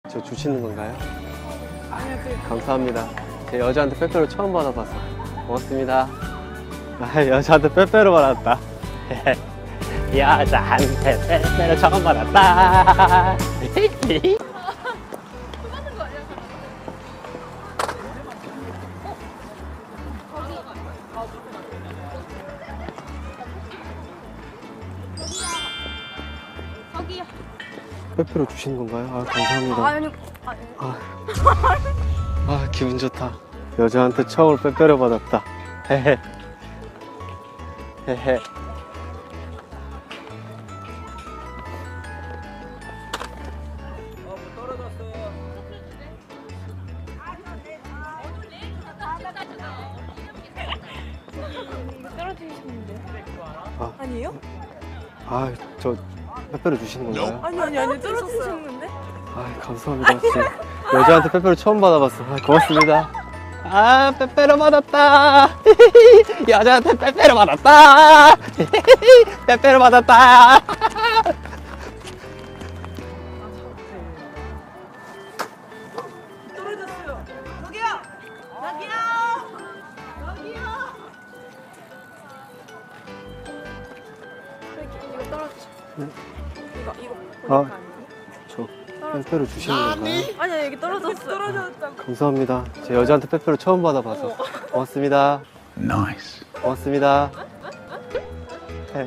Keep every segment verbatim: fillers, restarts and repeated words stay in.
저 주시는 건가요? 아, 감사합니다. 제 여자한테 빼빼로 처음 받아봐서 고맙습니다. 아, 여자한테 빼빼로 받았다. 여자한테 빼빼로 처음 받았다. 저기요. 빼빼로 주시는 건가요? 아, 감사합니다. 아, 아니, 아니. 아, 아, 기분 좋다. 여자한테 처음으로 빼빼로 받았다. 헤헤. 헤헤. 떨어지셨는데. 아, 아니에요? 아, 저 빼빼로 주시는 건가요? 아니, 아니, 아니, 떨어지셨는데? 아, 감사합니다. 진짜 여자한테 빼빼로 처음 받아봤어. 아, 고맙습니다. 아, 빼빼로 받았다. 여자한테 빼빼로 받았다. 빼빼로 받았다. 떨어졌어요. 저기요! 저기요! 저기요! 이거 떨어지죠. 네? 이거, 이거 아. 보니까 아니에요? 저 빼빼로 주시는 건가요? 아니, 여기 떨어졌어요. 떨어졌다고. 감사합니다. 제 여자한테 빼빼로 처음 받아봐서 고맙습니다. 나이스. 고맙습니다. 네.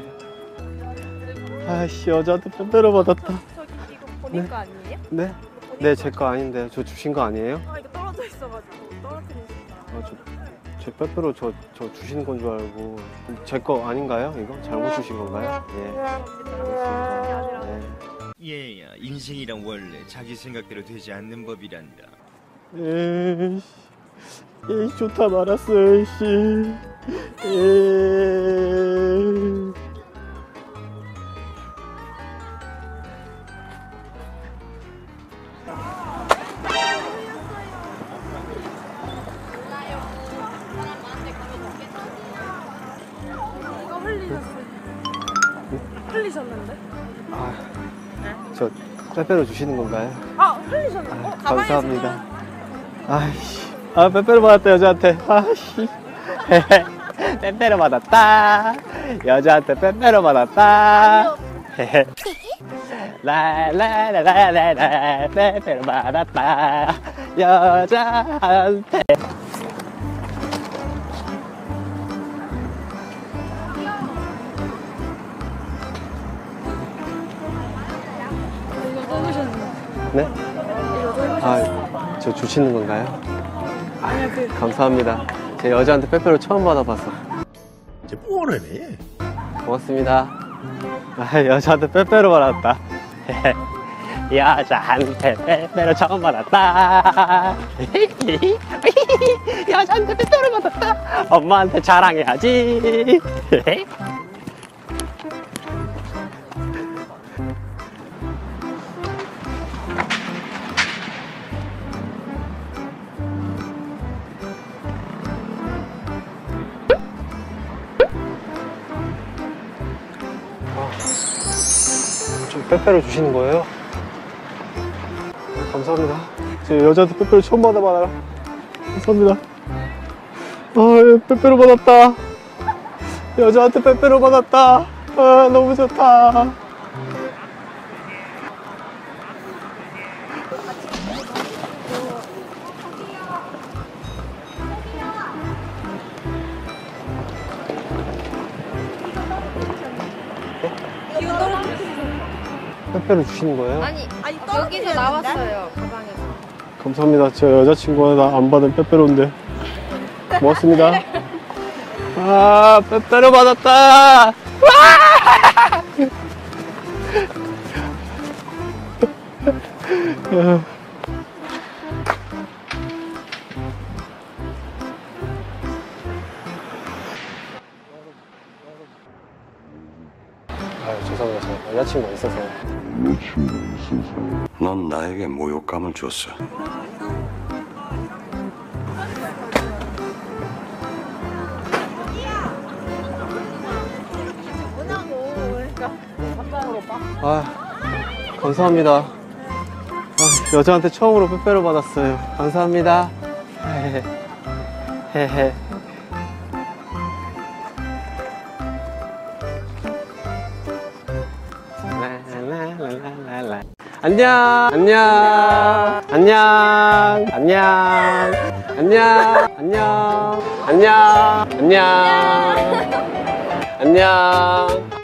아이씨, 여자한테 빼빼로 받았다. 저기 이거 보니까 아니에요? 네? 네, 제 거 아닌데 저 주신 거 아니에요? 아, 이거 떨어져 있어가지고 떨어뜨리셨다. 아, 저, 제 빼빼로 저, 저 주시는 건 줄 알고. 제 거 아닌가요? 이거? 잘못 주신 건가요? 예. 알겠습니다. 네. 얘야, 인생이란 원래 자기 생각대로 되지 않는 법이란다. 에이씨, 에이, 좋다 말았어, 에이씨. 에이. 이거 흘리셨어요. 흘리셨는데? 아, 저 빼빼로 주시는 건가요? 아, 흘리셨는데? 아, 어, 가방에 감사합니다. 아이씨, 아, 빼빼로 받았다, 여자한테. 아이씨. 빼빼로 받았다. 여자한테 빼빼로 받았다. 라라라라라라 빼빼로 받았다. 여자한테. 이거 떠드셨는데? 네? 이거 떠드셨는데? 아, 저 주시는 건가요? 아니야, 그 감사합니다. 제 여자한테 빼빼로 처음 받아봐서 이제 뭐하네? 고맙습니다. 아, 여자한테 빼빼로 받았다. 여자한테 빼빼로 처음 받았다. 여자한테 빼빼로 받았다. 엄마한테 자랑해야지. 좀 빼빼로 주시는 거예요? 감사합니다. 제 여자한테 빼빼로 처음 받아봐요. 감사합니다. 아, 빼빼로 받았다. 여자한테 빼빼로 받았다. 아, 너무 좋다. 이거 떨어뜨리셨어요. 빼빼로 주시는 거예요? 아니, 아니 여기서 나왔어요, 가방에서. 감사합니다. 제 여자친구가 안 받은 빼빼로인데 고맙습니다. 아, 빼빼로 받았다. 아, 죄송합니다. 제가 여자친구가 있어서. 넌 나에게 모욕감을 줬어. 아, 감사합니다. 아. 여자한테 처음으로 빼빼로 받았어요. 감사합니다. 헤헤. 라라라라라. 안녕. 안녕. 안녕. 안녕. 안녕. 안녕. 안녕. 안녕. 안녕.